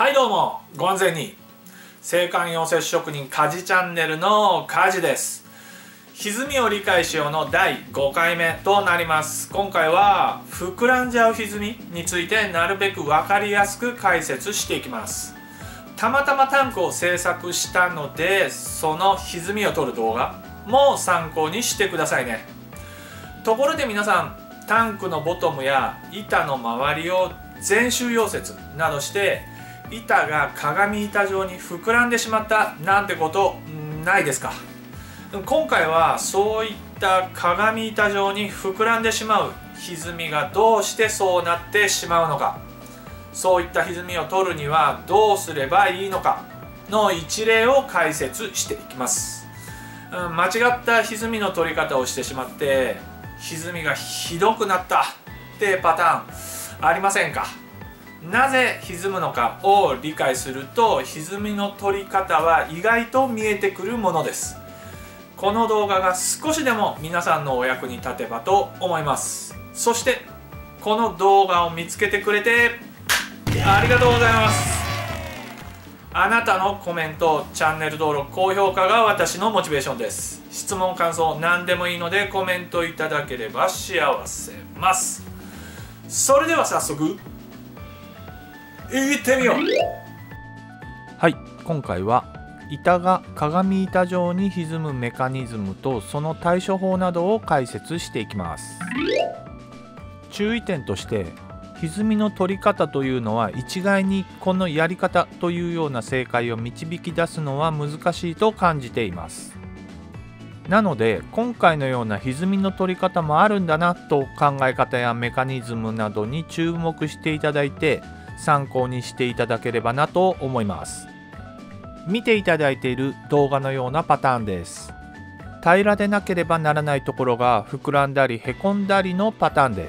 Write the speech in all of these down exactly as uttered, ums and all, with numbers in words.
はいどうもご安全に。青函溶接職人かじチャンネルのかじです。歪みを理解しようのだいごかいめとなります。今回は膨らんじゃう歪みについてなるべく分かりやすく解説していきます。たまたまタンクを製作したので、その歪みを撮る動画も参考にしてくださいね。ところで皆さん、タンクのボトムや板の周りを全周溶接などして板が鏡板状に膨らんでしまったなんてことないですか？今回はそういった鏡板状に膨らんでしまう歪みがどうしてそうなってしまうのか、そういった歪みを取るにはどうすればいいのかの一例を解説していきます。間違った歪みの取り方をしてしまって歪みがひどくなったってパターンありませんか？なぜ歪むのかを理解すると、歪みの取り方は意外と見えてくるものです。この動画が少しでも皆さんのお役に立てばと思います。そしてこの動画を見つけてくれてありがとうございます。あなたのコメント、チャンネル登録、高評価が私のモチベーションです。質問、感想何でもいいのでコメントいただければ幸せます。それでは早速行ってみよう。 はい、今回は板が鏡板状に歪むメカニズムとその対処法などを解説していきます。注意点として、歪みの取り方というのは一概にこのやり方というような正解を導き出すのは難しいと感じています。なので今回のような歪みの取り方もあるんだなと考え方やメカニズムなどに注目していただいて参考にしていただければなと思います。見ていただいている動画のようなパターンです。平らでなければならないところが膨らんだりへこんだりのパターンです。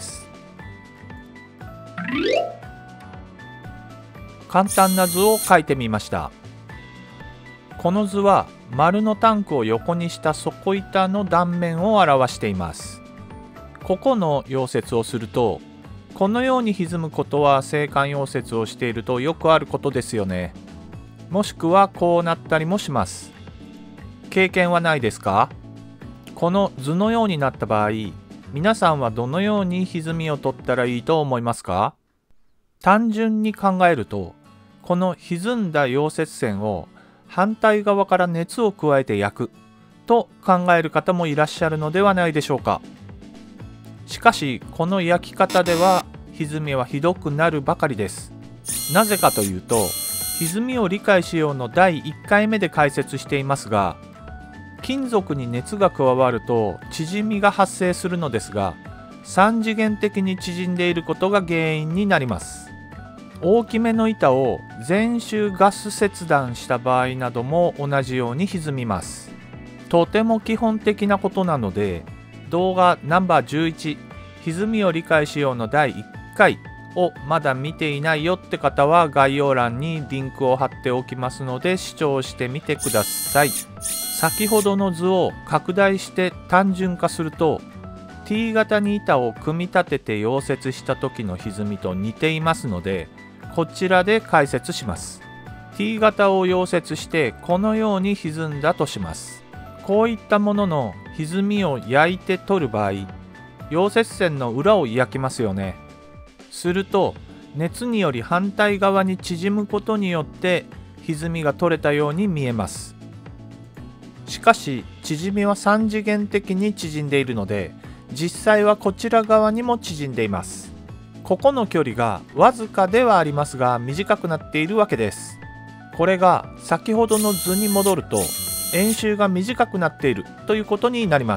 簡単な図を描いてみました。この図は丸のタンクを横にした底板の断面を表しています。ここの溶接をするとこのように歪むことは青函溶接をしているとよくあることですよね。もしくはこうなったりもします。経験はないですか？この図のようになった場合、皆さんはどのように歪みを取ったらいいと思いますか？単純に考えると、この歪んだ溶接線を反対側から熱を加えて焼くと考える方もいらっしゃるのではないでしょうか。しかしこの焼き方では歪みはひどくなるばかりです。なぜかというと、歪みを理解しようのだいいっかいめで解説していますが、金属に熱が加わると縮みが発生するのですが、さん次元的に縮んでいることが原因になります。大きめの板を全周ガス切断した場合なども同じように歪みます。とても基本的なことなので、動画ナンバーじゅういち、歪みを理解しようのだいいっかいをまだ見ていないよって方は概要欄にリンクを貼っておきますので視聴してみてください。先ほどの図を拡大して単純化すると ティー 型に板を組み立てて溶接した時の歪みと似ていますので、こちらで解説します。 ティー 型を溶接してこのように歪んだとします。こういったものの歪みを焼いて取る場合、溶接線の裏を焼きますよね。すると熱により反対側に縮むことによって歪みが取れたように見えます。しかし縮みはさん次元的に縮んでいるので、実際はこちら側にも縮んでいます。ここの距離がわずかではありますが短くなっているわけです。これが先ほどの図に戻ると円周が短くなっているということになります。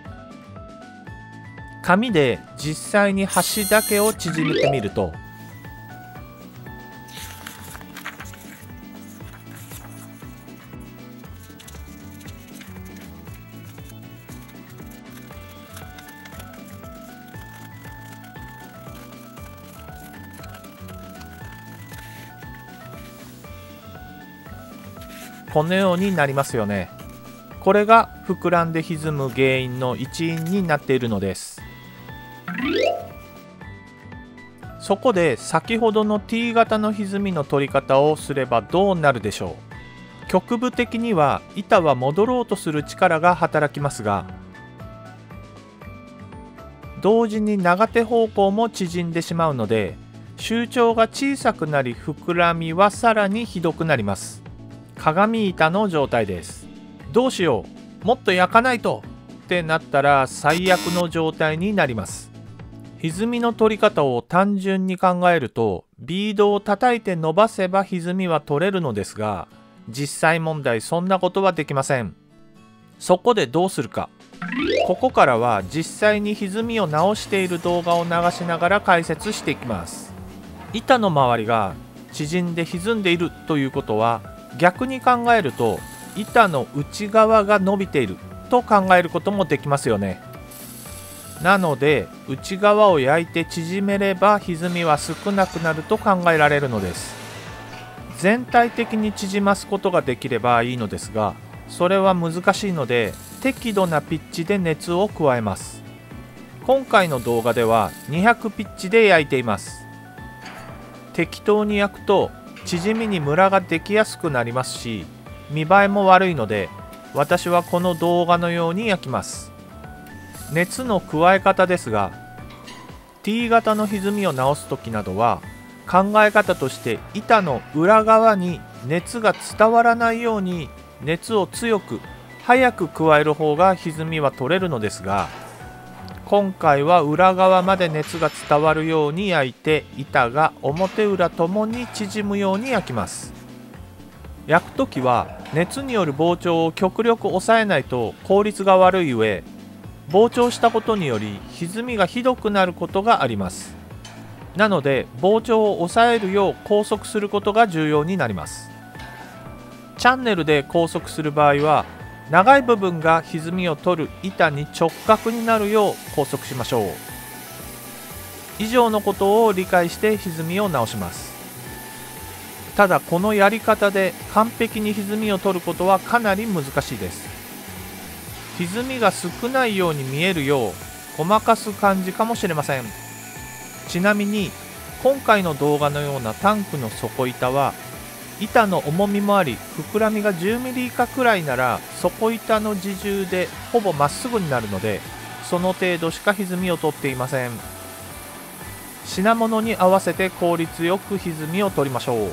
紙で実際に端だけを縮めてみると、このようになりますよね。これが膨らんで歪む原因の一因になっているのです。 そこで先ほどの ティー 型の歪みの取り方をすればどうなるでしょう。局部的には板は戻ろうとする力が働きますが、同時に長手方向も縮んでしまうので、周長が小さくなり膨らみはさらにひどくなります。鏡板の状態です。どうしよう、もっと焼かないとってなったら最悪の状態になります。歪みの取り方を単純に考えると、ビードを叩いて伸ばせば歪みは取れるのですが、実際問題そんなことはできません。そこでどうするか。ここからは実際に歪みを直している動画を流しながら解説していきます。板の周りが縮んで歪んでいるということは、逆に考えると板の内側が伸びていると考えることもできますよね。なので内側を焼いて縮めれば歪みは少なくなると考えられるのです。全体的に縮ますことができればいいのですが、それは難しいので適度なピッチで熱を加えます。今回の動画ではにひゃくピッチで焼いています。適当に焼くと縮みにムラができやすくなりますし、見栄えも悪いので、私はこの動画のように焼きます。熱の加え方ですが、 ティー 型の歪みを直す時などは考え方として板の裏側に熱が伝わらないように熱を強く早く加える方が歪みは取れるのですが、今回は裏側まで熱が伝わるように焼いて、板が表裏ともに縮むように焼きます。焼くときは熱による膨張を極力抑えないと効率が悪い上、膨張したことにより歪みがひどくなることがあります。なので膨張を抑えるよう拘束することが重要になります。チャンネルで拘束する場合は、長い部分が歪みを取る板に直角になるよう拘束しましょう。以上のことを理解して歪みを直します。ただこのやり方で完璧に歪みを取ることはかなり難しいです。歪みが少ないように見えるようごまかす感じかもしれません。ちなみに今回の動画のようなタンクの底板は板の重みもあり、膨らみがじゅうミリ以下くらいなら底板の自重でほぼまっすぐになるので、その程度しか歪みを取っていません。品物に合わせて効率よく歪みを取りましょう。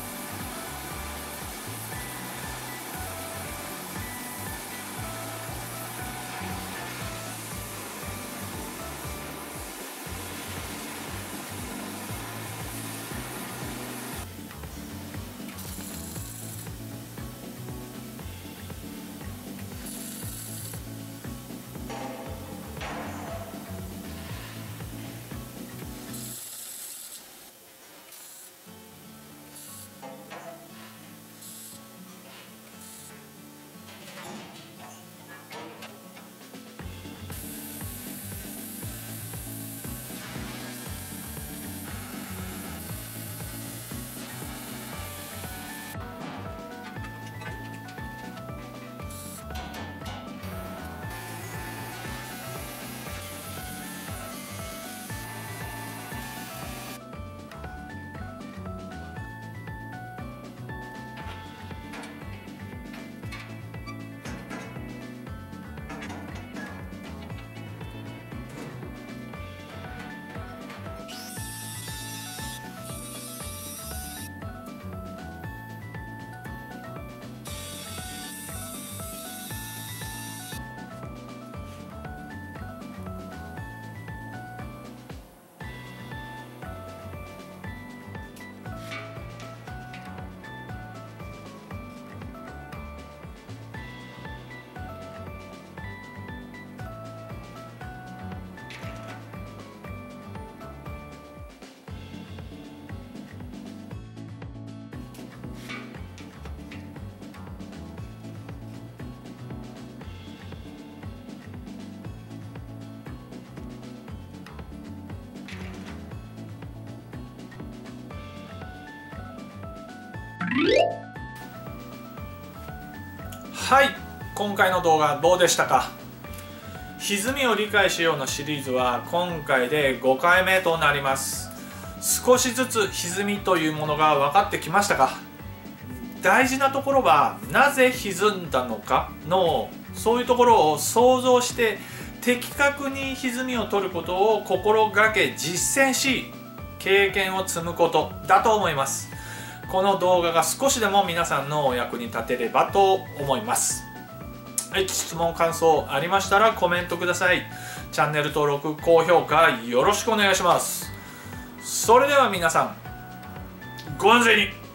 はい、今回の動画どうでしたか。歪みを理解しようのシリーズは今回でごかいめとなります。 少しずつ歪みというものが分かってきましたか？大事なところはなぜ歪んだのかの、そういうところを想像して的確に歪みを取ることを心がけ実践し、経験を積むことだと思います。この動画が少しでも皆さんのお役に立てればと思います。はい、質問感想ありましたらコメントください。チャンネル登録高評価よろしくお願いします。それでは皆さんご安全に。